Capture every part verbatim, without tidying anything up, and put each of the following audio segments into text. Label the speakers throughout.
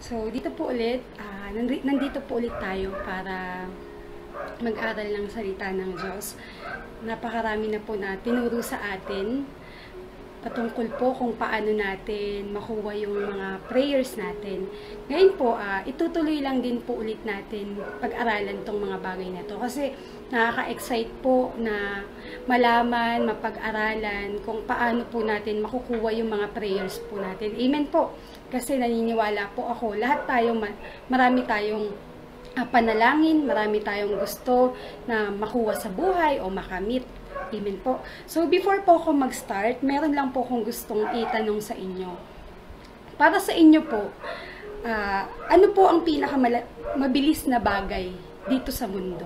Speaker 1: So, dito po ulit, uh, nandito po ulit tayo para mag-aral ng salita ng Diyos. Napakarami na po na tinuro sa atin patungkol po kung paano natin makuha yung mga prayers natin. Ngayon po, uh, itutuloy lang din po ulit natin pag-aralan tong mga bagay na to. Kasi nakaka-excite po na malaman, mapag-aralan kung paano po natin makukuha yung mga prayers po natin. Amen po. Kasi naniniwala po ako, lahat tayo, marami tayong uh, panalangin, marami tayong gusto na makuha sa buhay o makamit. Amen po. So, before po ako mag-start, meron lang po akong gustong itanong sa inyo. Para sa inyo po, uh, ano po ang pinakamabilis na bagay dito sa mundo?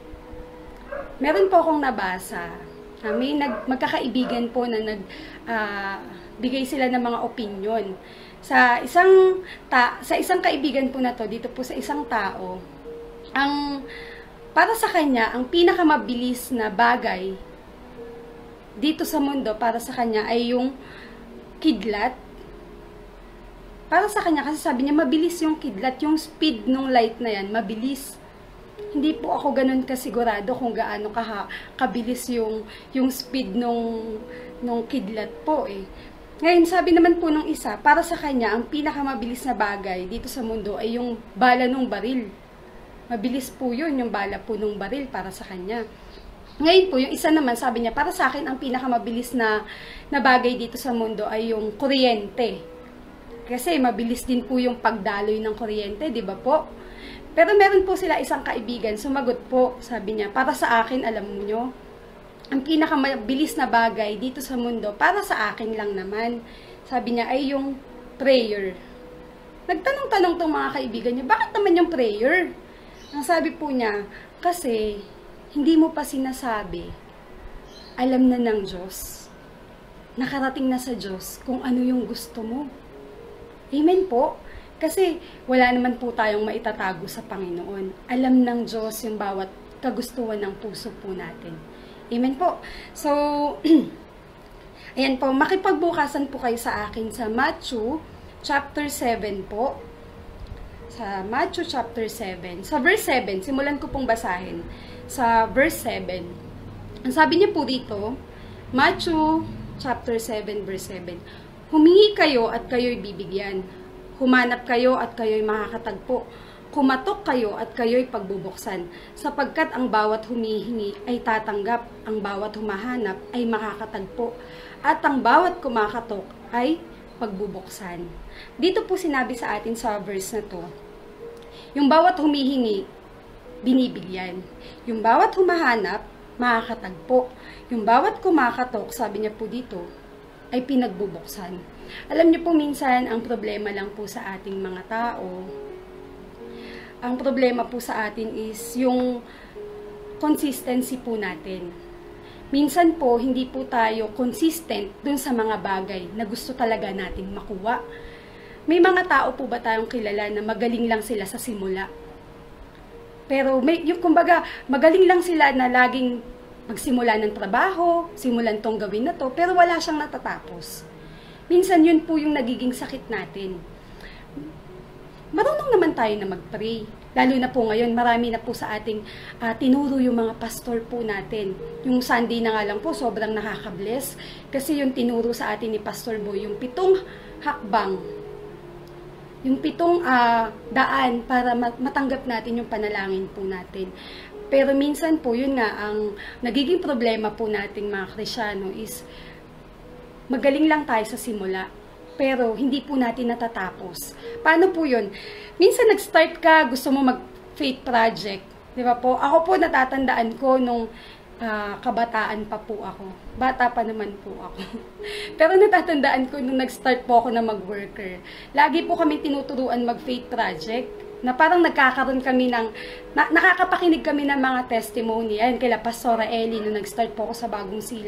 Speaker 1: Meron po akong nabasa. Uh, may nag, magkakaibigan po na nagbigay uh, sila ng mga opinion. Sa isang, ta, sa isang kaibigan po na to, dito po sa isang tao, ang para sa kanya, ang pinakamabilis na bagay dito sa mundo para sa kanya ay yung kidlat. Para sa kanya, kasi sabi niya, mabilis yung kidlat, yung speed ng light na yan, mabilis. Hindi po ako ganun kasigurado kung gaano ka, kabilis yung, yung speed nung, nung kidlat po eh. Ngayon, sabi naman po nung isa, para sa kanya, ang pinakamabilis na bagay dito sa mundo ay yung bala ng baril. Mabilis po yun, yung bala po ng baril para sa kanya. Ngayon po, yung isa naman, sabi niya, para sa akin, ang pinakamabilis na, na bagay dito sa mundo ay yung kuryente. Kasi mabilis din po yung pagdaloy ng kuryente, di ba po? Pero meron po sila isang kaibigan, sumagot po, sabi niya, para sa akin, alam mo nyo, ang pinakamabilis na bagay dito sa mundo, para sa akin lang naman, sabi niya, ay yung prayer. Nagtanong-tanong tong mga kaibigan niya, bakit naman yung prayer? Ang sabi po niya, kasi hindi mo pa sinasabi, alam na ng Diyos, nakarating na sa Diyos kung ano yung gusto mo. Amen po. Kasi wala naman po tayong maitatago sa Panginoon. Alam ng Diyos yung bawat kagustuhan ng puso po natin. Amen po. So, ayan po, makipagbukasan po kayo sa akin sa Matthew chapter seven po. Sa Matthew chapter seven. Sa verse seven, simulan ko pong basahin. Sa verse seven. Ang sabi niya po dito, Matthew chapter seven verse seven. Humingi kayo at kayo'y bibigyan. Humanap kayo at kayo'y makakatagpo. Kumatok kayo at kayo'y pagbubuksan. Sapagkat ang bawat humihingi ay tatanggap, ang bawat humahanap ay makakatagpo, at ang bawat kumakatok ay pagbubuksan. Dito po sinabi sa atin sa verse na to, yung bawat humihingi, binibigyan. Yung bawat humahanap, makakatagpo. Yung bawat kumakatok, sabi niya po dito, ay pinagbubuksan. Alam niyo po, minsan, ang problema lang po sa ating mga tao, ang problema po sa atin is yung consistency po natin. Minsan po, hindi po tayo consistent dun sa mga bagay na gusto talaga nating makuha. May mga tao po ba tayong kilala na magaling lang sila sa simula? Pero may, yung kumbaga, magaling lang sila na laging magsimula ng trabaho, simulan tong gawin na to, pero wala siyang natatapos. Minsan yun po yung nagiging sakit natin. Marunong naman tayo na mag-pray. Lalo na po ngayon, marami na po sa ating uh, tinuro yung mga pastor po natin. Yung Sunday na nga lang po, sobrang nakaka-bless. Kasi yung tinuro sa atin ni Pastor Boy, yung pitong hakbang, yung pitong uh, daan para matanggap natin yung panalangin po natin. Pero minsan po, yun nga, ang nagiging problema po nating mga Kristyano is magaling lang tayo sa simula, pero hindi po natin natatapos. Paano po yun? Minsan nag-start ka, gusto mo mag-faith project. Di ba po? Ako po natatandaan ko nung uh, kabataan pa po ako. Bata pa naman po ako. Pero natatandaan ko nung nag-start po ako na mag-worker. Lagi po kami tinuturuan mag-faith project, na parang nagkakaroon kami ng, na, nakakapakinig kami ng mga testimony. Ayan, kila Pastora Ellie, nung nag-start po ako sa Bagong Silang.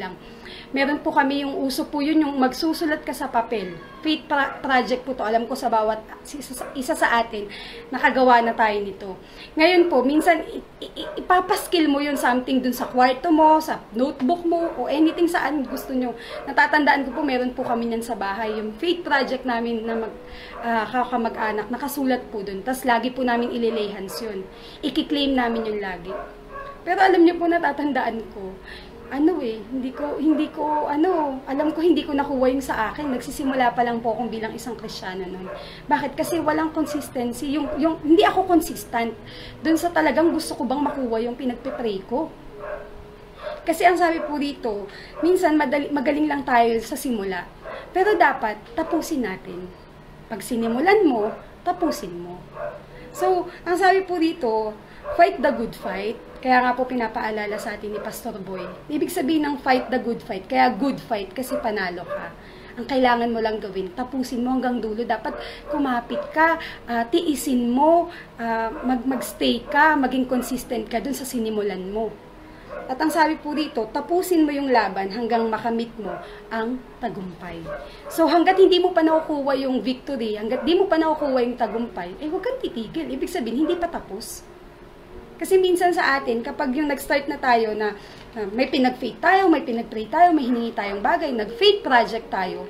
Speaker 1: Meron po kami yung uso po yun, yung magsusulat ka sa papel. Faith project po to. Alam ko sa bawat isa, isa sa atin, nakagawa na tayo nito. Ngayon po, minsan ipapaskill mo yun something dun sa kwarto mo, sa notebook mo, o anything saan gusto nyo. Natatandaan ko po, meron po kami yan sa bahay. Yung faith project namin na mag, uh, kakamag-anak, nakasulat po dun. Tapos lagi po namin ililay hands yun. Ikiklaim namin yun lagi. Pero alam nyo po, natatandaan ko, ano eh, hindi ko, hindi ko, ano, alam ko hindi ko nakuha yung sa akin. Nagsisimula pa lang po akong bilang isang Kristiyano nun. Bakit? Kasi walang consistency. Yung, yung, hindi ako consistent dun sa talagang gusto ko bang makuha yung pinagpipray ko. Kasi ang sabi po dito, minsan madali, magaling lang tayo sa simula. Pero dapat, tapusin natin. Pag sinimulan mo, tapusin mo. So, ang sabi po dito, fight the good fight. Kaya nga po pinapaalala sa atin ni Pastor Boy. Ibig sabihin ng fight the good fight. Kaya good fight kasi panalo ka. Ang kailangan mo lang gawin, tapusin mo hanggang dulo. Dapat kumapit ka, uh, tiisin mo, uh, mag magstay ka, maging consistent ka dun sa sinimulan mo. At ang sabi po dito, tapusin mo yung laban hanggang makamit mo ang tagumpay. So hanggat hindi mo pa nakukuha yung victory, hanggat hindi mo pa nakukuha yung tagumpay, eh huwag kang titigil. Ibig sabihin, hindi pa tapos. Kasi minsan sa atin, kapag yung nag-start na tayo na uh, may pinag-faith tayo, may pinag-pray tayo, may hiningi tayong bagay, nag-faith project tayo.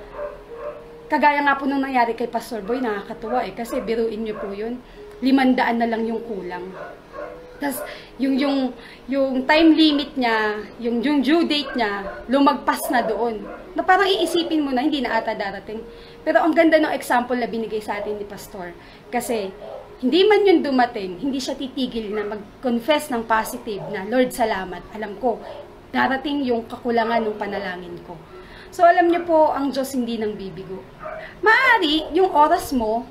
Speaker 1: Kagaya nga po nung nangyari kay Pastor Boy, nakakatuwa eh. Kasi biruin nyo po yun, limandaan na lang yung kulang. Tapos yung, yung, yung time limit niya, yung, yung due date niya, lumagpas na doon. Na parang iisipin mo na, hindi na ata darating. Pero ang ganda ng example na binigay sa atin ni Pastor. Kasi hindi man yun dumating, hindi siya titigil na mag-confess ng positive na, Lord, salamat. Alam ko, darating yung kakulangan ng panalangin ko. So, alam niyo po, ang Diyos hindi nang bibigo. Maari, yung oras mo,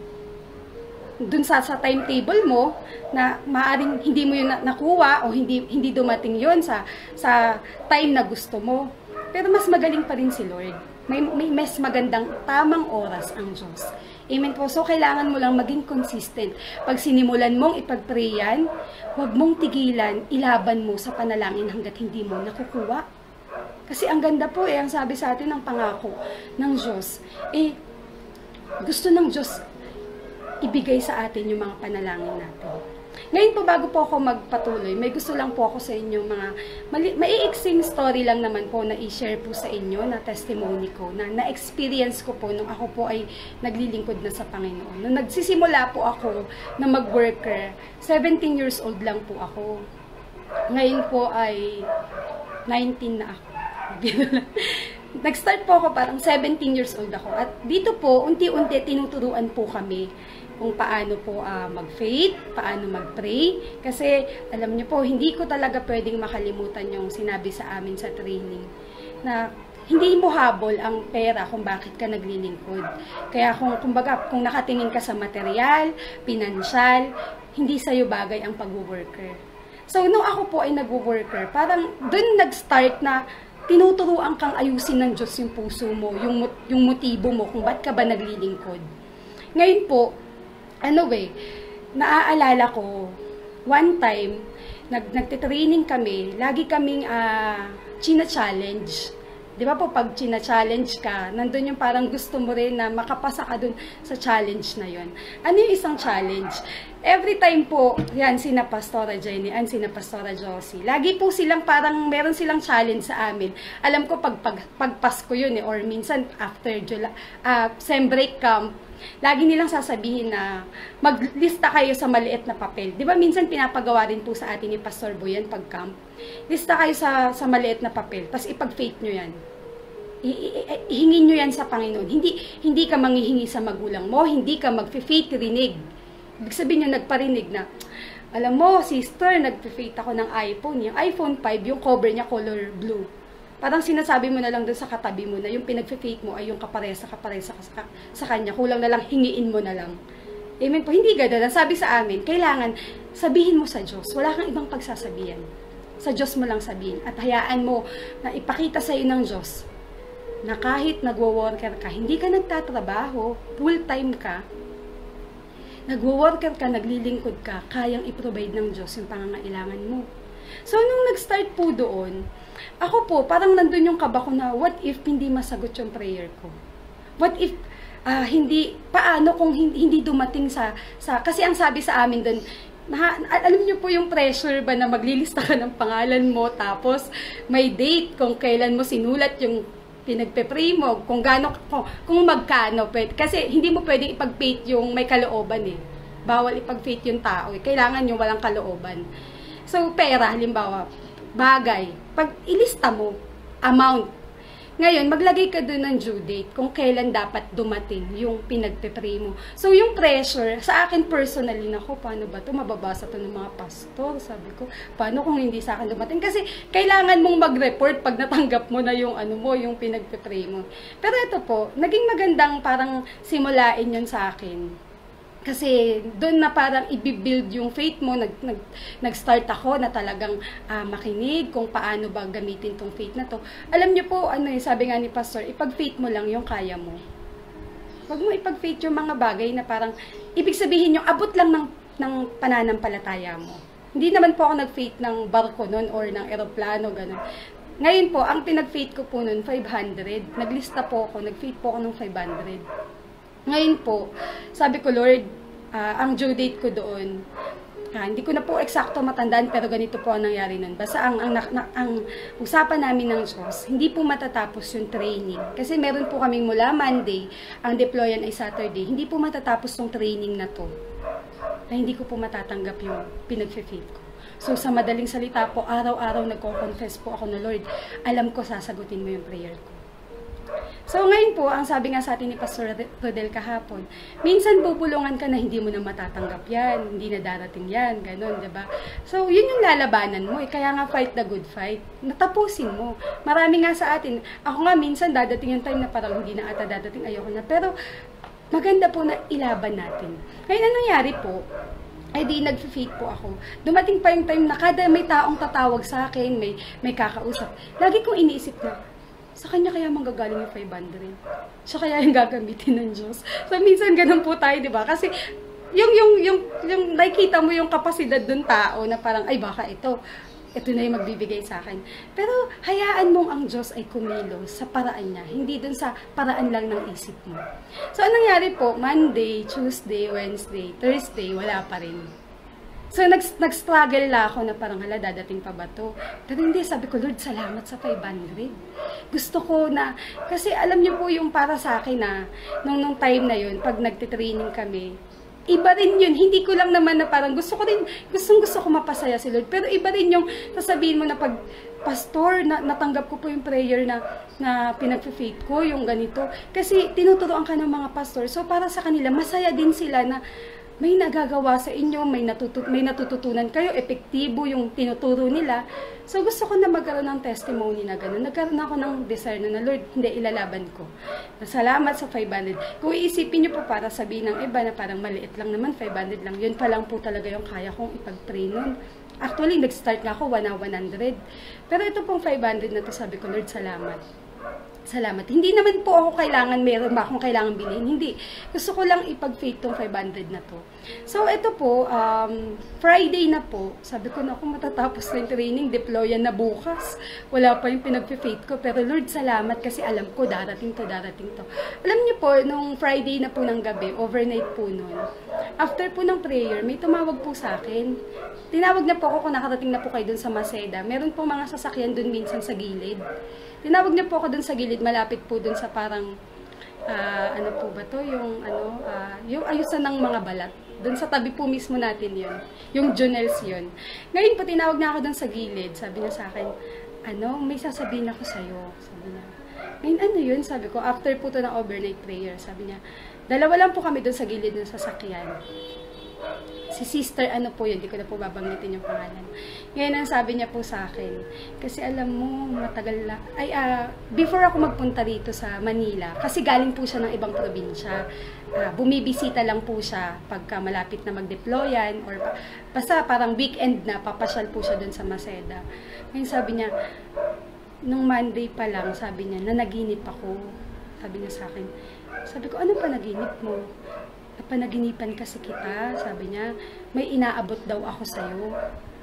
Speaker 1: dun sa, sa timetable mo, na maaring hindi mo yun nakuha o hindi, hindi dumating yun sa, sa time na gusto mo. Pero mas magaling pa rin si Lord. May, may mas magandang tamang oras ang Diyos. Amen po. So, kailangan mo lang maging consistent. Pag sinimulan mong ipag-pray yan, huwag mong tigilan, ilaban mo sa panalangin hanggat hindi mo nakukuha. Kasi ang ganda po eh, ang sabi sa atin ng pangako ng Diyos, eh, gusto ng Diyos ibigay sa atin yung mga panalangin natin. Ngayon po, bago po ako magpatuloy, may gusto lang po ako sa inyo mga maiiksing story lang naman po na i-share po sa inyo na testimony ko, na na-experience ko po nung ako po ay naglilingkod na sa Panginoon. Nung nagsisimula po ako na mag-worker, seventeen years old lang po ako. Ngayon po ay nineteen na ako. Nag-start po ako parang seventeen years old ako. At dito po, unti-unti tinuturuan po kami kung paano po uh, mag-faith, paano mag-pray. Kasi, alam niyo po, hindi ko talaga pwedeng makalimutan yung sinabi sa amin sa training. Na hindi mo habol ang pera kung bakit ka naglilingkod. Kaya kung, kumbaga, kung nakatingin ka sa material, pinansyal, hindi sa'yo bagay ang pag-worker. So, nung ako po ay nag-worker, parang dun nag-start na tinuturuan kang ayusin ng Diyos yung puso mo, yung, yung motibo mo, kung ba't ka ba naglilingkod. Ngayon po, ano eh, naaalala ko, one time, nag, nagtitraining kami, lagi kaming uh, china-challenge. Di ba po, pag china-challenge ka, nandun yung parang gusto mo rin na makapasa ka dun sa challenge na yon. Ano yung isang challenge? Every time po, yan, sina Pastora Jenny, and sina Pastora Josie, lagi po silang parang, meron silang challenge sa amin. Alam ko, pag, pag, pag Pasko yun eh, or minsan after July, uh, sem break camp, lagi nilang sasabihin na maglista kayo sa maliit na papel. Di ba minsan pinapagawa rin po sa atin ni Pastor Boyan pag camp? Lista kayo sa, sa maliit na papel, tapos ipag-faith nyo yan. Ihingin nyo yan sa Panginoon. Hindi, hindi ka manghihingi sa magulang mo, hindi ka mag-faith rinig. Ibig sabihin nyo, nagparinig na, alam mo, sister, nag-faith ako ng iPhone. Yung iPhone five, yung cover niya color blue. Parang sinasabi mo na lang doon sa katabi mo na yung pinag-faith mo ay yung kaparesa, kaparesa sa, sa kanya. Kulang na lang, hingiin mo na lang. Amen po. Hindi gano'n. Sabi sa amin, kailangan sabihin mo sa Diyos. Wala kang ibang pagsasabihan. Sa Diyos mo lang sabihin. At hayaan mo na ipakita sa iyo ng Diyos na kahit nagwo-worker ka, hindi ka nagtatrabaho, full-time ka, nagwo-worker ka, naglilingkod ka, kayang i-provide ng Diyos yung pangangailangan mo. So, nung nag-start po doon, ako po, parang nandun yung kaba ko na, what if hindi masagot yung prayer ko? What if, uh, hindi, paano kung hindi, hindi dumating sa, sa, kasi ang sabi sa amin dun, na, alam niyo po yung pressure ba na maglilista ka ng pangalan mo, tapos may date kung kailan mo sinulat yung pinagpe-pray mo, kung gaano, kung, kung magkano, pwede, kasi hindi mo pwedeng ipag-faith yung may kalooban eh. Bawal ipag-faith yung tao eh. Kailangan yung walang kalooban. So, pera, halimbawa, bagay, pag ilista mo, amount. Ngayon, maglagay ka doon ng due date kung kailan dapat dumating yung pinagpe-pray mo. So, yung pressure, sa akin personally, nako, paano ba ito? Mababasa to ng mga pastor. Sabi ko, paano kung hindi sa akin dumating? Kasi, kailangan mong mag-report pag natanggap mo na yung ano mo, yung pinagpe-pray mo. Pero ito po, naging magandang parang simulain yun sa akin. Kasi doon na parang i-build yung faith mo, nag, nag, nag-start ako na talagang uh, makinig kung paano ba gamitin tong faith na to. Alam niyo po, ano eh, sabi nga ni Pastor, ipag-faith mo lang yung kaya mo. Huwag mo ipag-faith yung mga bagay na parang, ibig sabihin yung abot lang ng, ng pananampalataya mo. Hindi naman po ako nag-faith ng barko nun or ng eroplano, gano'n. Ngayon po, ang pinag-faith ko po nun, five hundred. Naglista po ako, nag-faith po ako ng five hundred. Ngayon po, sabi ko, Lord, uh, ang due date ko doon, uh, hindi ko na po eksakto matandaan, pero ganito po ang nangyari nun. Basta ang, ang, ang, ang usapan namin ng Diyos, hindi po matatapos yung training. Kasi meron po kaming mula Monday, ang deployan ay Saturday, hindi po matatapos yung training na to. Na hindi ko po matatanggap yung pinag-faith ko. So, sa madaling salita po, araw-araw nagko-confess po ako na, Lord, alam ko sasagutin mo yung prayer ko. So, ngayon po, ang sabi nga sa atin ni Pastor Rodel kahapon, minsan bubulungan ka na hindi mo na matatanggap yan, hindi na darating yan, ganun, diba? So, yun yung lalabanan mo, eh. Kaya nga fight the good fight, natapusin mo. Marami nga sa atin, ako nga minsan dadating yung time na parang hindi na ata dadating, ayoko na, pero maganda po na ilaban natin. Ngayon, anong nangyari po? Ay di nag-faith po ako. Dumating pa yung time na kada may taong tatawag sa akin, may, may kakausap, lagi kong iniisip na, sa kanya kaya manggagaling yung five hundred. Siya kaya yung gagamitin ng Diyos. So, minsan ganun po tayo, di ba? Kasi, yung, yung, yung, yung nakikita mo yung kapasidad dun tao na parang, ay baka ito, ito na yung magbibigay sa akin. Pero, hayaan mong ang Diyos ay kumilos sa paraan niya. Hindi dun sa paraan lang ng isip mo. So, anong nangyari po? Monday, Tuesday, Wednesday, Thursday, wala pa rin. So, nag-struggle na ako na parang, hala, dadating pa ba to? Pero hindi, sabi ko, Lord, salamat sa five hundred. Gusto ko na, kasi alam niyo po yung para sa akin na, nung, nung time na yun, pag nagtitraining kami, iba rin yun. Hindi ko lang naman na parang, gusto ko rin, gustong gusto ko mapasaya si Lord. Pero iba rin yung, sasabihin mo na pag, Pastor, na, natanggap ko po yung prayer na, na pinag-faith ko, yung ganito. Kasi, tinuturoan ka ng mga pastor. So, para sa kanila, masaya din sila na, may nagagawa sa inyo, may, natutu may natututunan kayo, epektibo yung tinuturo nila. So, gusto ko na magkaroon ng testimony na gano'n. Nagkaroon ako ng desire na, na Lord, hindi, ilalaban ko. Salamat sa five hundred. Kung iisipin nyo po para sabihin ng iba na parang maliit lang naman, five hundred lang, yun pa lang po talaga yung kaya kong ipag-pray nun. Actually, nag-start nga ako, one hundred. Pero ito pong five hundred na to, sabi ko, Lord, salamat. Salamat. Hindi naman po ako kailangan, meron ba akong kailangan bilhin? Hindi. Gusto ko lang ipag-faith tong five hundred na to. So, ito po, um, Friday na po, sabi ko na kung matatapos na yung training, deployan na bukas. Wala pa yung pinag-faith ko. Pero Lord, salamat kasi alam ko, darating to, darating to. Alam niyo po, nung Friday na po ng gabi, overnight po nun, after po ng prayer, may tumawag po sa akin. Tinawag na po ako kung nakarating na po kayo dun sa Maseda. Meron po mga sasakyan dun minsan sa gilid. Tinawag niya po ako dun sa gilid, malapit po dun sa parang, uh, ano po ba to, yung, ano, uh, yung ayusan ng mga balat. Dun sa tabi po mismo natin yun. Yung journals yun. Ngayon po, tinawag na ako dun sa gilid. Sabi niya sa akin, ano, may sasabihin ako sa'yo. Sabi niya, ngayon ano yun? Sabi ko, after po to ng overnight prayer, sabi niya, dalawa lang po kami dun sa gilid ng sasakyan. Si sister, ano po yun, hindi ko na po babanggitin yung pangalan. Ngayon ang sabi niya po sa akin, kasi alam mo, matagal na, ay, uh, before ako magpunta dito sa Manila, kasi galing po siya ng ibang probinsya, uh, bumibisita lang po siya pagka malapit na mag-deployan, or basta parang weekend na, papasyal po siya dun sa Maseda. Ngayon sabi niya, nung Monday pa lang, sabi niya, nanaginip ako. Sabi niya sa akin, sabi ko, ano pa naginip mo? Panaginipan kasi kita, sabi niya, may inaabot daw ako sa'yo.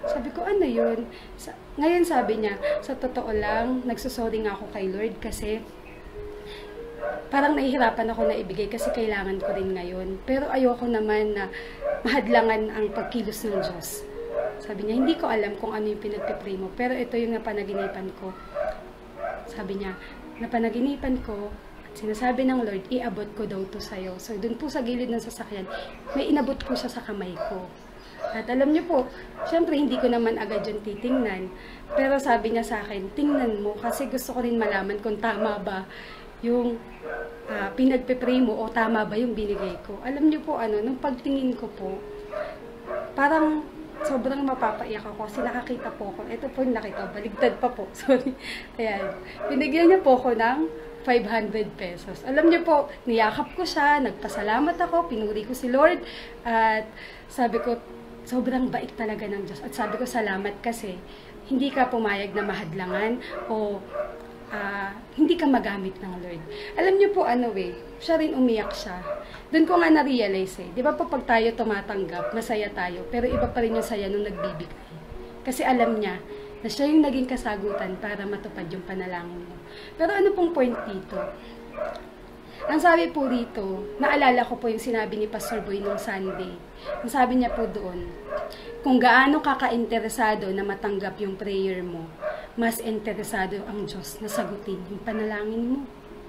Speaker 1: Sabi ko, ano yun? Sa, ngayon sabi niya, sa totoo lang, nagsusorry nga ako kay Lord kasi parang nahihirapan ako na ibigay kasi kailangan ko rin ngayon. Pero ayoko naman na mahadlangan ang pagkilos ng Diyos. Sabi niya, hindi ko alam kung ano yung pinagpipray mo, pero ito yung napanaginipan ko. Sabi niya, napanaginipan ko, at sinasabi ng Lord, iabot ko daw to sa'yo. So, dun po sa gilid ng sasakyan, may inabot po siya sa kamay ko. At alam niyo po, syempre hindi ko naman agad yung titingnan. Pero sabi niya sa akin, tingnan mo, kasi gusto ko rin malaman kung tama ba yung uh, pinagpipray mo o tama ba yung binigay ko. Alam niyo po, ano, nung pagtingin ko po, parang sobrang mapapaiyak ako kasi nakakita po ako. Ito po yung nakita, baligtad pa po. Sorry. Ayan. Binigyan niya po ako ng five hundred pesos. Alam niyo po, niyakap ko siya, nagpasalamat ako, pinuri ko si Lord, at sabi ko, sobrang bait talaga ng Diyos. At sabi ko, salamat kasi hindi ka pumayag na mahadlangan o uh, hindi ka magamit ng Lord. Alam niyo po, ano eh, siya rin umiyak siya. Doon ko nga na-realize eh. Di ba po pag tayo tumatanggap, masaya tayo, pero iba pa rin yung saya nung nagbibigay. Kasi alam niya na siya yung naging kasagutan para matupad yung panalangin mo. Pero ano pong point dito? Ang sabi po dito, naalala ko po yung sinabi ni Pastor Boy nung Sunday. Ang sabi niya po doon, kung gaano ka ka-interesado na matanggap yung prayer mo, mas interesado ang Diyos na sagutin yung panalangin mo.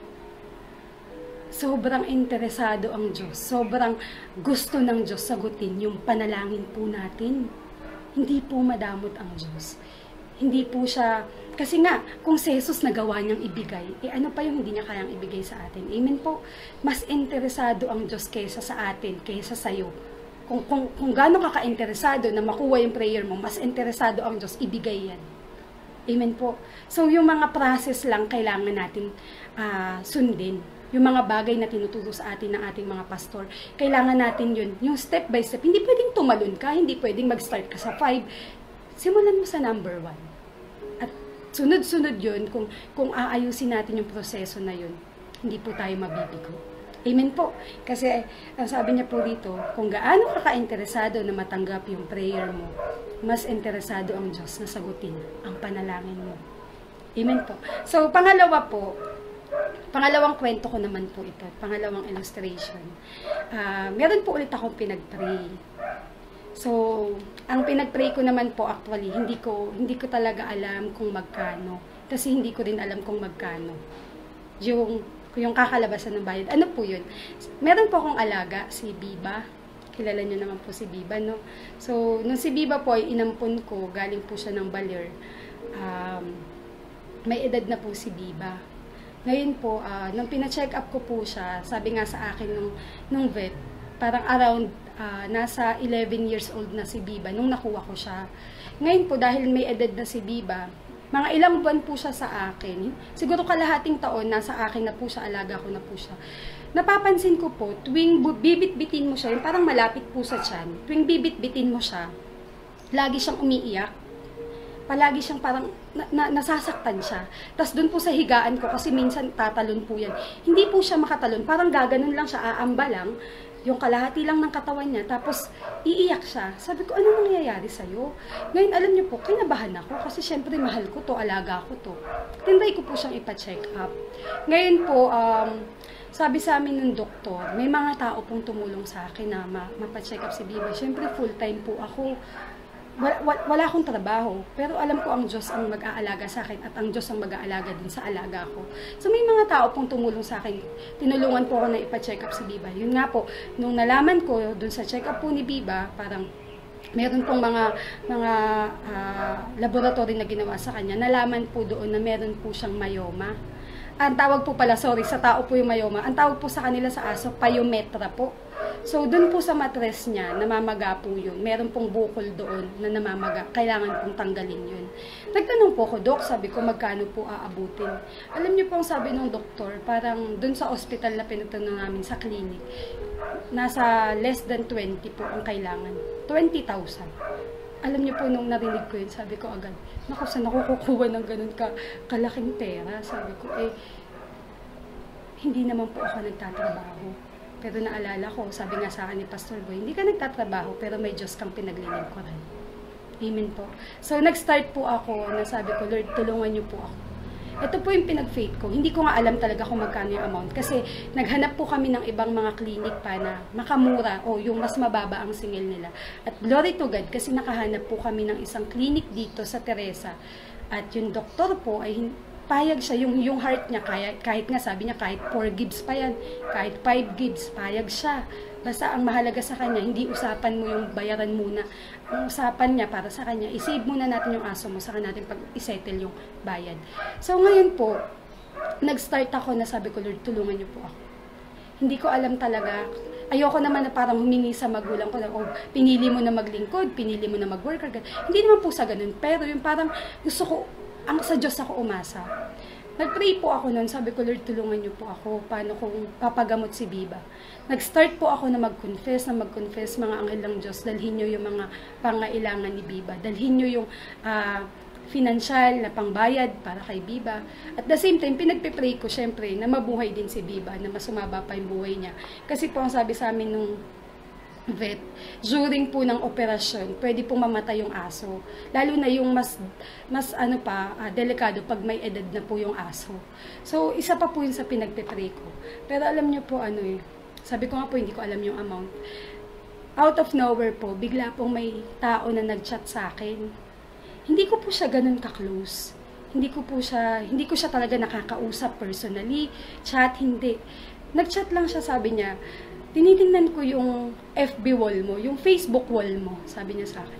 Speaker 1: Sobrang interesado ang Diyos. Sobrang gusto ng Diyos sagutin yung panalangin po natin. Hindi po madamot ang Diyos. Hindi po siya, kasi nga, kung si Jesus nagawa niyang ibigay, eh ano pa yung hindi niya kayang ibigay sa atin? Amen po. Mas interesado ang Diyos kaysa sa atin, kaysa sa'yo. Kung, kung, kung gano'n ka ka-interesado na makuha yung prayer mo, mas interesado ang Diyos, ibigay yan. Amen po. So, yung mga process lang kailangan natin uh, sundin. Yung mga bagay na tinuturo sa atin ng ating mga pastor, kailangan natin yun. Yung step by step, hindi pwedeng tumalon ka, hindi pwedeng mag-start ka sa five. Simulan mo sa number one. At sunod-sunod yun, kung, kung aayusin natin yung proseso na yun, hindi po tayo mabibigo. Amen po. Kasi, ang sabi niya po dito, kung gaano ka ka-interesado na matanggap yung prayer mo, mas interesado ang Diyos na sagutin ang panalangin mo. Amen po. So, pangalawa po, pangalawang kwento ko naman po ito, pangalawang illustration. Uh, meron po ulit akong pinag-pray. So, ang pinag-pray ko naman po actually, hindi ko hindi ko talaga alam kung magkano. Kasi hindi ko rin alam kung magkano. Yung, yung kakalabasan ng bayad. Ano po yun? Meron po akong alaga, si Biba. Kilala niyo naman po si Biba, no? So, nung si Biba po ay inampun ko, galing po siya ng Baler. Um, may edad na po si Biba. Ngayon po, uh, nung pina-check up ko po siya, sabi nga sa akin nung, nung vet, parang around uh, nasa eleven years old na si Biba nung nakuha ko siya. Ngayon po, dahil may edad na si Biba, mga ilang buwan po siya sa akin. Siguro kalahating taon, nasa akin na po siya, alaga ko na po siya. Napapansin ko po, tuwing bibit-bitin mo siya, yung parang malapit po sa tiyan, tuwing bibit-bitin mo siya, lagi siyang umiiyak. Palagi siyang parang na, na, nasasaktan siya. Tapos doon po sa higaan ko, kasi minsan tatalon po yan. Hindi po siya makatalon, parang gaganon lang siya, aamba lang, yung kalahati lang ng katawan niya, tapos iiyak siya. Sabi ko, ano nangyayari sa'yo? Ngayon, alam niyo po, kinabahan ako, kasi syempre mahal ko to, alaga ko to. Tinry ko po siyang ipa-check up. Ngayon po, um, sabi sa amin ng doktor, may mga tao pong tumulong sa akin na ma mapa-check up si Biba. Syempre, full-time po ako. Wala, wala, wala akong trabaho, pero alam ko ang Diyos ang mag-aalaga sa akin at ang Diyos ang mag-aalaga din sa alaga ko. So may mga tao pong tumulong sa akin. Tinulungan po ako na ipa-check up si Biba. Yun nga po, nung nalaman ko dun sa check up po ni Biba, parang meron pong mga mga uh, laboratory na ginawa sa kanya. Nalaman po doon na meron po siyang myoma. Ang tawag po pala, sorry, sa tao po yung myoma. Ang tawag po sa kanila sa aso, pyometra po. So, dun po sa matres niya, namamaga po yun. Meron pong bukol doon na namamaga. Kailangan pong tanggalin yun. Nagtanong po ko, Dok, sabi ko, magkano po aabutin? Alam niyo po ang sabi ng doktor, parang dun sa hospital na pinagtanong namin sa clinic, nasa less than twenty po ang kailangan. twenty thousand. Alam niyo po, nung narinig ko yun, sabi ko agad, naku, saan ako kukuha ng ganun ka, kalaking pera? Sabi ko, eh, hindi naman po ako nagtatrabaho. Pero naalala ko, sabi nga sa akin ni Pastor Boy, hindi ka nagtatrabaho, pero may Diyos kang pinaglilingkuran. Amen po. So, nag-start po ako na sabi ko, Lord, tulungan niyo po ako. Ito po yung pinag-faith ko. Hindi ko nga alam talaga kung magkano yung amount. Kasi naghanap po kami ng ibang mga clinic pa na makamura o yung mas mababa ang singil nila. At glory to God, kasi nakahanap po kami ng isang clinic dito sa Teresa. At yung doktor po ay payag siya, yung, yung heart niya, kahit, kahit nga sabi niya, kahit four gibbs pa yan, kahit five gibbs, payag siya. Basta ang mahalaga sa kanya, hindi usapan mo yung bayaran muna. Ang usapan niya para sa kanya, isave muna natin yung aso mo, saka natin pag isettle yung bayad. So ngayon po, nag-start ako na sabi ko, Lord, tulungan niyo po ako. Hindi ko alam talaga, ayoko naman na parang humingi sa magulang ko na, oh, pinili mo na maglingkod, pinili mo na mag-worker. Hindi naman po sa ganun, pero yung parang gusto ko, ang sa Diyos ako umasa. Nag-pray po ako noon, sabi ko, Lord, tulungan niyo po ako, paano kung papagamot si Biba. Nag-start po ako na mag-confess, na mag-confess, mga anghel ng Diyos, dalhin niyo yung mga pangailangan ni Biba, dalhin niyo yung uh, financial na pangbayad para kay Biba. At the same time, pinagpipray ko, syempre, na mabuhay din si Biba, na masumaba pa yung buhay niya. Kasi po, ang sabi sa amin nung vet, during po ng operasyon, pwede po mamatay yung aso. Lalo na yung mas, mas ano pa, uh, delikado pag may edad na po yung aso. So, isa pa po yun sa pinagpipray ko. Pero alam nyo po, ano eh, sabi ko nga po, hindi ko alam yung amount. Out of nowhere po, bigla pong may tao na nag-chat sa akin. Hindi ko po siya ganun ka-close. Hindi ko po siya, hindi ko siya talaga nakakausap personally. Chat, hindi. Nag-chat lang siya, sabi niya, tinitingnan ko yung F B wall mo, yung Facebook wall mo, sabi niya sa akin.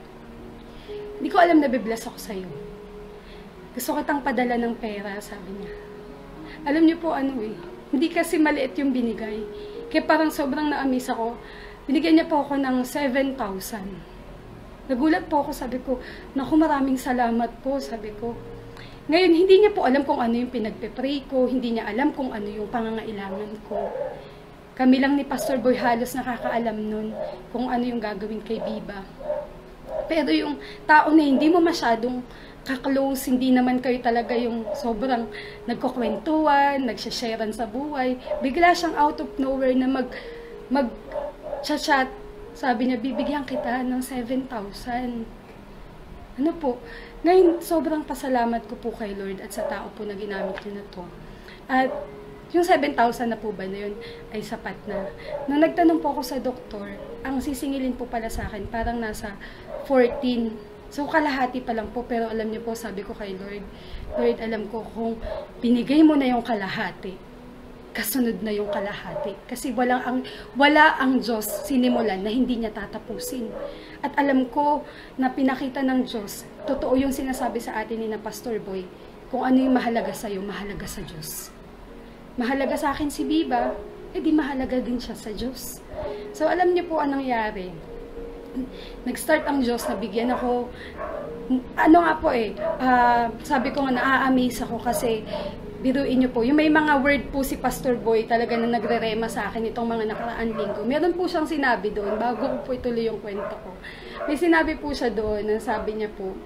Speaker 1: Hindi ko alam na bibless ako sa'yo. Gusto kitang padala ng pera, sabi niya. Alam niyo po ano eh, hindi kasi maliit yung binigay. Kaya parang sobrang na-amaze ako. Binigyan niya po ako ng seven thousand. Nagulat po ako, sabi ko, naku, maraming salamat po, sabi ko. Ngayon, hindi niya po alam kung ano yung pinagpe-pray ko, hindi niya alam kung ano yung pangangailangan ko. Kami lang ni Pastor Boy halos nakakaalam nun kung ano yung gagawin kay Biba. Pero yung tao na hindi mo masyadong ka-close, hindi naman kayo talaga yung sobrang nagkukwentuhan, nagsasharean sa buhay, bigla siyang out of nowhere na mag, mag-chat, sabi niya, bibigyan kita ng seven thousand. Ano po? Ngayon, sobrang pasalamat ko po kay Lord at sa tao po na ginamit niya na to. At yung seven thousand na po ba na yun ay sapat na. Nung nagtanong po ako sa doktor, ang sisingilin po pala sa akin parang nasa fourteen. So kalahati pa lang po, pero alam niyo po, sabi ko kay Lord, Lord, alam ko kung binigay mo na yung kalahati, kasunod na yung kalahati. Kasi walang ang, wala ang Diyos sinimulan na hindi niya tatapusin. At alam ko na pinakita ng Diyos, totoo yung sinasabi sa atin ni na Pastor Boy, kung ano yung mahalaga sa'yo, mahalaga sa Diyos. Mahalaga sa akin si Biba, eh di mahalaga din siya sa Diyos. So alam niyo po anong nangyari. Nag-start ang Diyos, nabigyan ako, ano nga po eh, uh, sabi ko nga naa-amaze ako kasi, biruin niyo po, yung may mga word po si Pastor Boy talaga na nagre-rema sa akin itong mga nakaraan linggo. Meron po siyang sinabi doon, bago ko po ituloy yung kwento ko. May sinabi po siya doon, na sabi niya po,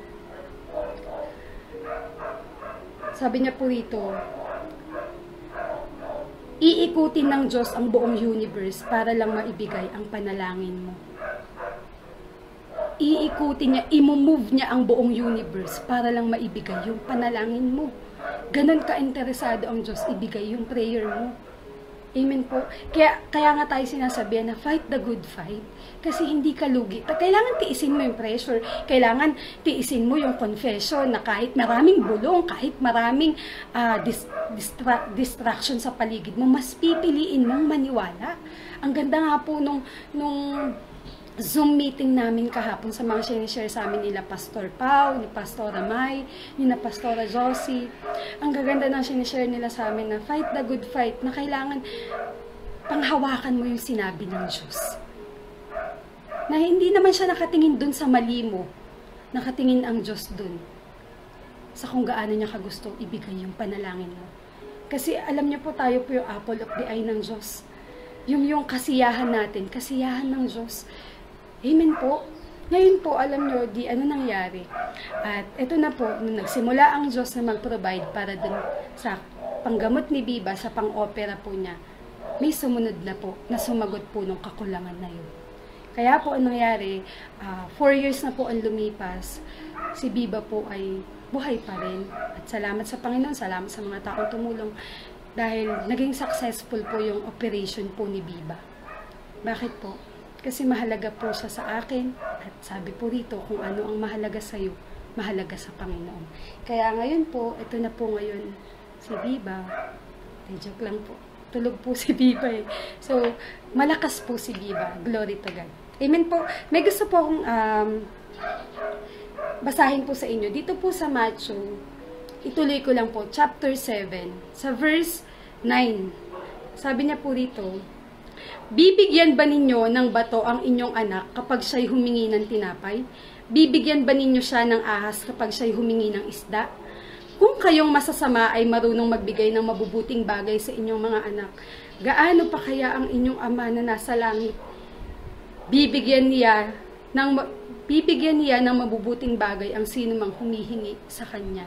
Speaker 1: sabi niya po rito, iikutin ng Diyos ang buong universe para lang maibigay ang panalangin mo. Iikutin niya, imumove niya ang buong universe para lang maibigay yung panalangin mo. Ganon ka-interesado ang Diyos ibigay yung prayer mo. Amen po. Kaya, kaya nga tayo sinasabihan na fight the good fight. Kasi hindi ka lugi. Kailangan tiisin mo yung pressure. Kailangan tiisin mo yung confession na kahit maraming bulong, kahit maraming uh, dis distra distraction sa paligid mo, mas pipiliin mong maniwala. Ang ganda nga po nung, nung Zoom meeting namin kahapon sa mga sinishare sa amin nila Pastor Pau, ni Pastora May, ni na Pastora Josie. Ang gaganda ng sinishare nila sa amin na fight the good fight, na kailangan panghawakan mo yung sinabi ng Diyos. Na hindi naman siya nakatingin dun sa mali mo, nakatingin ang Diyos dun sa kung gaano niya kagusto ibigay yung panalangin mo. Kasi alam niyo po, tayo po yung apple of the eye ng Diyos. Yung yung kasiyahan natin, kasiyahan ng Diyos. Amen po. Ngayon po, alam nyo, di ano nangyari. At ito na po, nung nagsimula ang Diyos na mag-provide para dun sa panggamot ni Biba, sa pang-opera po niya, may sumunod na po, na sumagot po ng kakulangan na yun. Kaya po ang nangyari, uh, four years na po ang lumipas, si Biba po ay buhay pa rin. At salamat sa Panginoon, salamat sa mga taong tumulong dahil naging successful po yung operation po ni Biba. Bakit po? Kasi mahalaga po siya sa akin at sabi po rito kung ano ang mahalaga sa iyo, mahalaga sa Panginoon. Kaya ngayon po, ito na po ngayon si Biba. Eh, joke lang po. Tulog po si Biba eh. So, malakas po si Biba. Glory to God. Amen po. May gusto po akong um, basahin po sa inyo. Dito po sa Matthew, ituloy ko lang po, chapter seven, sa verse nine. Sabi niya po rito, bibigyan ba ninyo ng bato ang inyong anak kapag siya'y humingi ng tinapay? Bibigyan ba ninyo siya ng ahas kapag siya'y humingi ng isda? Kung kayong masasama ay marunong magbigay ng mabubuting bagay sa inyong mga anak, gaano pa kaya ang inyong ama na nasa langit? Bibigyan niya ng, bibigyan niya ng mabubuting bagay ang sino mang humihingi sa kanya.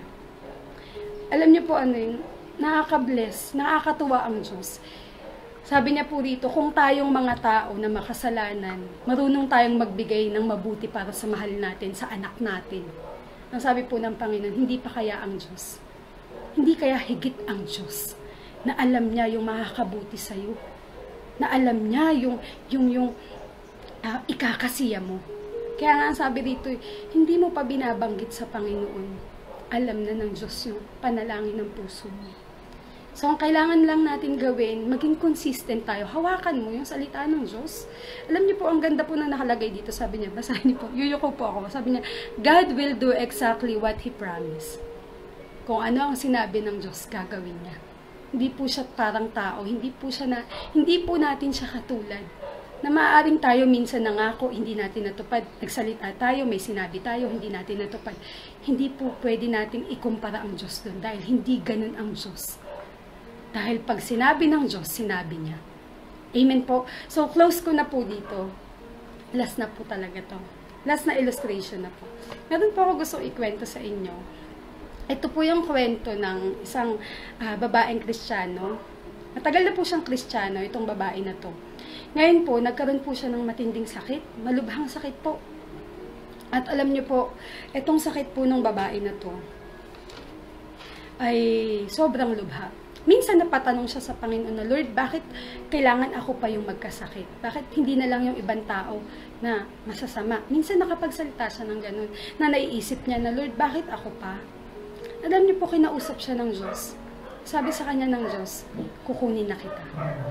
Speaker 1: Alam niyo po ano yun? Nakaka-bless, nakakatuwa ang Diyos. Sabi niya po rito, kung tayong mga tao na makasalanan, marunong tayong magbigay ng mabuti para sa mahal natin, sa anak natin. Ang sabi po ng Panginoon, hindi pa kaya ang Diyos? Hindi kaya higit ang Diyos na alam niya yung makakabuti sa iyo? Na alam niya yung, yung, yung uh, ikakasiya mo? Kaya nga ang sabi rito, hindi mo pa binabanggit sa Panginoon. Alam na ng Diyos yung panalangin ng puso mo. So, ang kailangan lang natin gawin, maging consistent tayo. Hawakan mo yung salita ng Diyos. Alam niyo po, ang ganda po na nakalagay dito. Sabi niya, basahin niyo po, yuyuko po ako. Sabi niya, God will do exactly what He promised. Kung ano ang sinabi ng Diyos, gagawin niya. Hindi po siya parang tao. Hindi po siya na, hindi po natin siya katulad. Na maaaring tayo minsan nangako, hindi natin natupad. Nagsalita tayo, may sinabi tayo, hindi natin natupad. Hindi po pwede nating ikumpara ang Diyos doon dahil hindi ganun ang Diyos. Dahil pag sinabi ng Diyos, sinabi niya. Amen po. So, close ko na po dito. Last na po talaga to. Last na illustration na po. Meron po ako gusto ikwento sa inyo. Ito po yung kwento ng isang uh, babaeng Kristiyano. Matagal na po siyang Kristiyano, itong babae na to. Ngayon po, nagkaroon po siya ng matinding sakit. Malubhang sakit po. At alam niyo po, itong sakit po ng babae na to ay sobrang lubha. Minsan napatanong siya sa Panginoon na, Lord, bakit kailangan ako pa yung magkasakit? Bakit hindi na lang yung ibang tao na masasama? Minsan nakapagsalita siya ng ganun, na naiisip niya na, Lord, bakit ako pa? Alam niyo po, kinausap siya ng Diyos. Sabi sa kanya ng Diyos, kukunin na kita.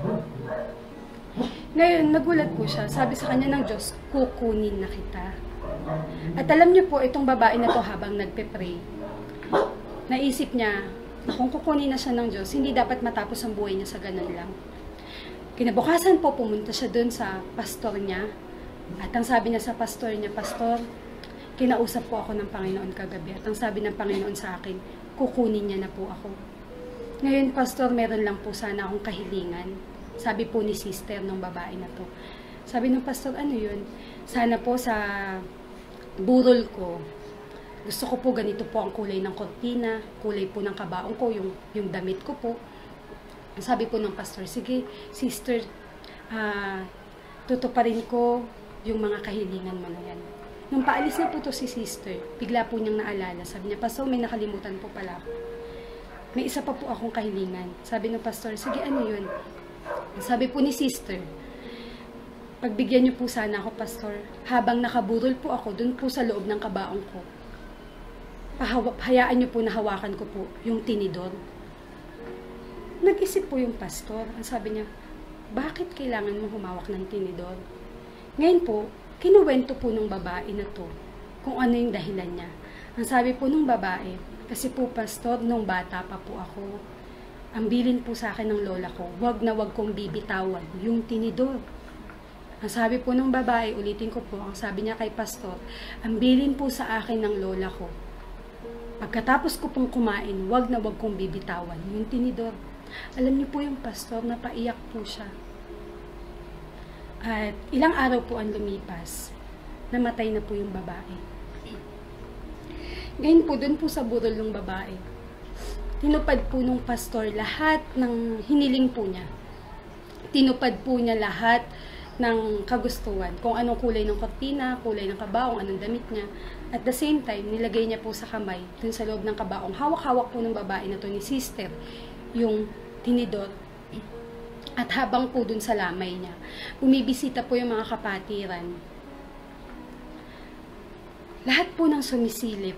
Speaker 1: Ngayon, nagulat po siya. Sabi sa kanya ng Diyos, kukunin na kita. At alam niyo po, itong babae na to habang nagpe-pray, naisip niya, na kung kukunin na siya ng Diyos, hindi dapat matapos ang buhay niya sa ganun lang. Kinabukasan po, pumunta siya dun sa pastor niya. At ang sabi niya sa pastor niya, Pastor, kinausap po ako ng Panginoon kagabi. At ang sabi ng Panginoon sa akin, kukunin niya na po ako. Ngayon, Pastor, meron lang po sana akong kahilingan. Sabi po ni sister ng babae na to. Sabi ng pastor, ano yun? Sana po sa burol ko, gusto ko po ganito po ang kulay ng kortina, kulay po ng kabaong ko, yung, yung damit ko po. Sabi po ng pastor, sige, sister, uh, tutuparin ko yung mga kahilingan mo na yan. Nung paalis na po to si sister, bigla po niyang naalala. Sabi niya, Pastor, may nakalimutan po pala ako. May isa pa po akong kahilingan. Sabi ng pastor, sige, ano yun? Sabi po ni sister, pagbigyan niyo po sana ako, Pastor, habang nakaburol po ako dun po sa loob ng kabaong ko. Hayaan niyo po na hawakan ko po yung tinidor. Nag-isip po yung pastor. Ang sabi niya, bakit kailangan mo humawak ng tinidor? Ngayon po, kinuwento po ng babae na to kung ano yung dahilan niya. Ang sabi po ng babae, kasi po pastor, nung bata pa po ako, ang bilin po sa akin ng lola ko, wag na wag kong bibitawan yung tinidor. Ang sabi po ng babae, ulitin ko po, ang sabi niya kay pastor, ang bilin po sa akin ng lola ko, pagkatapos ko pong kumain, wag na wag kong bibitawan yung tinidor. Alam niyo po yung pastor, napaiyak po siya. At ilang araw po ang lumipas, namatay na po yung babae. Ngayon po, dun po sa burol ng babae, tinupad po nung pastor lahat ng hiniling po niya. Tinupad po niya lahat ng kagustuhan. Kung anong kulay ng kortina, kulay ng kabaong, anong damit niya. At the same time, nilagay niya po sa kamay, dun sa loob ng kabaong. Hawak-hawak po ng babae na to ni sister, yung tinidor. At habang po dun sa lamay niya, bumibisita po yung mga kapatiran. Lahat po ng sumisilip,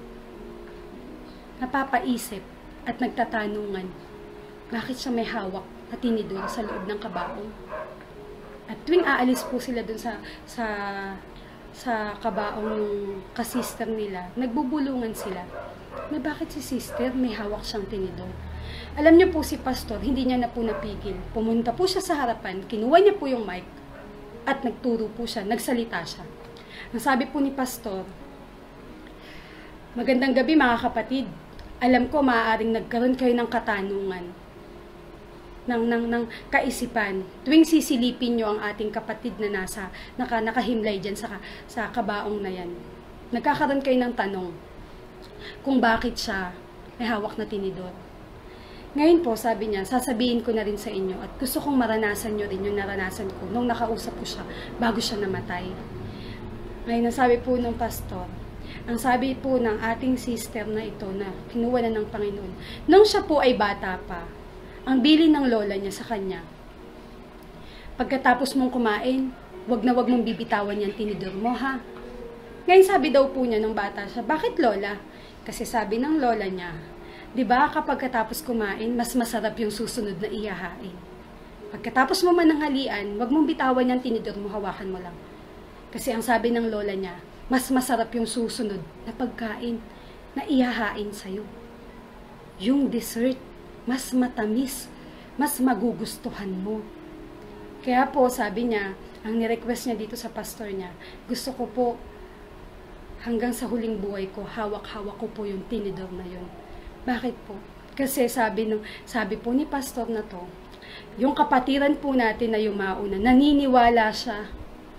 Speaker 1: napapaisip at nagtatanungan, bakit siya may hawak na tinidor sa loob ng kabaong? At tuwing aalis po sila dun sa sa sa kabaong yung kasister nila, nagbubulungan sila na bakit si sister may hawak siyang tinidor. Alam niyo po si pastor, hindi niya na po napigil. Pumunta po siya sa harapan, kinuha niya po yung mic at nagturo po siya, nagsalita siya. Ang sabi po ni pastor, magandang gabi mga kapatid. Alam ko maaaring nagkaroon kayo ng katanungan, ng, ng, ng kaisipan. Tuwing sisilipin nyo ang ating kapatid na nasa, naka, nakahimlay dyan sa, sa kabaong na yan. Nagkakaroon kayo ng tanong kung bakit siya may hawak na tinidor. Ngayon po, sabi niya, sasabihin ko na rin sa inyo at gusto kong maranasan nyo rin yung naranasan ko nung nakausap ko siya bago siya namatay. Ngayon, sabi po ng pastor, ang sabi po ng ating sister na ito na kinuha na ng Panginoon, nung siya po ay bata pa, ang bilin ng lola niya sa kanya, pagkatapos mong kumain, wag na wag mong bibitawan yung tinidor mo, ha? Ngayon sabi daw po niya nung bata siya, bakit lola? Kasi sabi ng lola niya, di ba kapag katapos kumain, mas masarap yung susunod na ihahain. Pagkatapos mo mananghalian, wag mong bitawan yung tinidor mo, hawakan mo lang. Kasi ang sabi ng lola niya, mas masarap yung susunod na pagkain na ihahain sa'yo. Yung dessert, mas matamis, mas magugustuhan mo. Kaya po, sabi niya, ang nirequest niya dito sa pastor niya, gusto ko po, hanggang sa huling buhay ko, hawak-hawak ko po yung tinidor na yun. Bakit po? Kasi sabi, nung, sabi po ni pastor na to, yung kapatiran po natin na yung mauna, naniniwala siya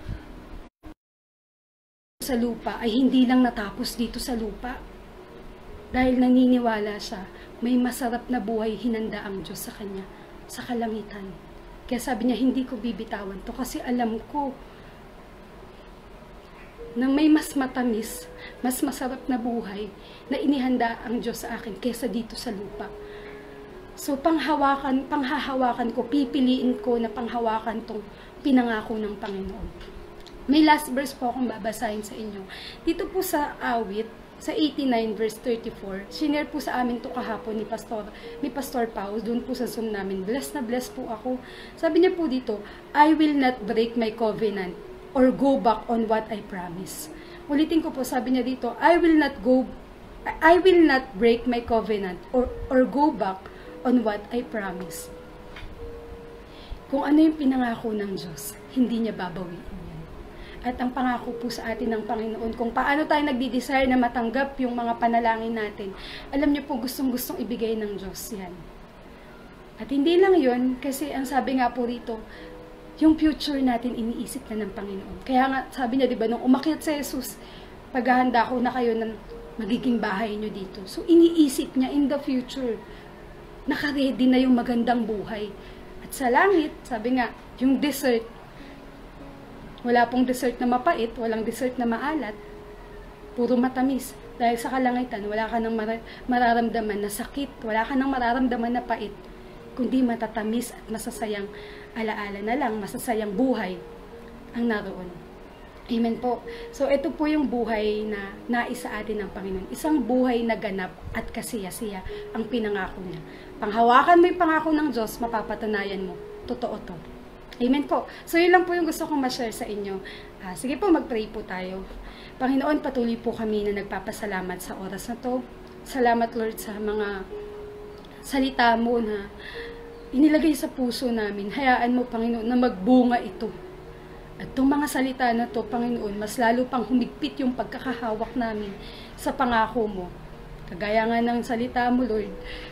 Speaker 1: sa lupa ay hindi lang natapos dito sa lupa. Dahil naniniwala siya, may masarap na buhay hinanda ang Diyos sa kanya, sa kalangitan. Kaya sabi niya, hindi ko bibitawan to kasi alam ko na may mas matamis, mas masarap na buhay na inihanda ang Diyos sa akin kaysa dito sa lupa. So, panghawakan, panghahawakan ko, pipiliin ko na panghawakan tong pinangako ng Panginoon. May last verse po akong babasahin sa inyo. Dito po sa awit, sa eighty-nine verse thirty-four, sinare po sa amin to kahapon ni Pastor, ni Pastor Pao, doon po sa Zoom namin. Blessed na blessed po ako. Sabi niya po dito, I will not break my covenant or go back on what I promise. Ulitin ko po, sabi niya dito, I will not go, I will not break my covenant or, or go back on what I promise. Kung ano yung pinangako ng Diyos, hindi niya babawiin yan. At ang pangako po sa atin ng Panginoon, kung paano tayo nagdi-desire na matanggap yung mga panalangin natin, alam niyo po gustong-gustong ibigay ng Diyos yan. At hindi lang yun, kasi ang sabi nga po rito, yung future natin iniisip na ng Panginoon. Kaya nga, sabi niya, di ba, nung umakyat si Jesus, paghahanda ko na kayo ng magiging bahay niyo dito. So, iniisip niya in the future, naka-ready na yung magandang buhay. At sa langit, sabi nga, yung dessert, wala pong dessert na mapait, walang dessert na maalat, puro matamis. Dahil sa kalangitan, wala ka nang mar mararamdaman na sakit, wala ka nang mararamdaman na pait, kundi matatamis at masasayang alaala na lang, masasayang buhay ang naroon. Amen po. So, ito po yung buhay na nais sa atin ng Panginoon. Isang buhay na ganap at kasiyasiya ang pinangako niya. Panghawakan mo yung pangako ng Diyos, mapapatunayan mo. Totoo to. Amen po. So, yun lang po yung gusto kong ma-share sa inyo. Uh, sige po, mag-pray po tayo. Panginoon, patuloy po kami na nagpapasalamat sa oras na to. Salamat, Lord, sa mga salita mo na inilagay sa puso namin. Hayaan mo, Panginoon, na magbunga ito. At itong mga salita na to, Panginoon, mas lalo pang humigpit yung pagkakahawak namin sa pangako mo. Kagaya nga ng salita mo, Lord,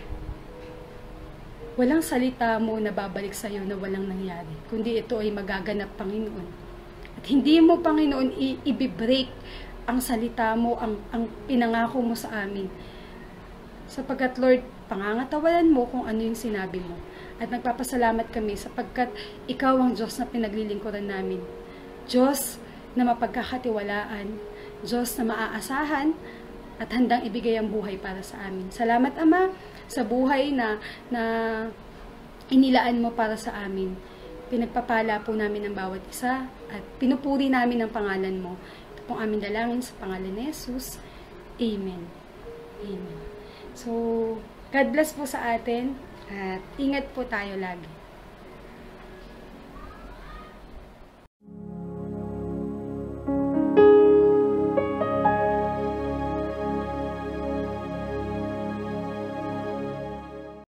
Speaker 1: walang salita mo na babalik sa iyo na walang nangyari, kundi ito ay magaganap, Panginoon. At hindi mo, Panginoon, i-break ang salita mo, ang, ang pinangako mo sa amin. Sapagkat, Lord, pangangatawanan mo kung ano yung sinabi mo. At nagpapasalamat kami sapagkat ikaw ang Diyos na pinaglilingkuran namin. Diyos na mapagkakatiwalaan, Diyos na maaasahan, at handang ibigay ang buhay para sa amin. Salamat, Ama, sa buhay na, na inilaan mo para sa amin. Pinagpapala po namin ang bawat isa at pinupuri namin ang pangalan mo. Ito pong aming dalangin sa pangalan ni Jesus. Amen. Amen. So, God bless po sa atin at ingat po tayo lagi.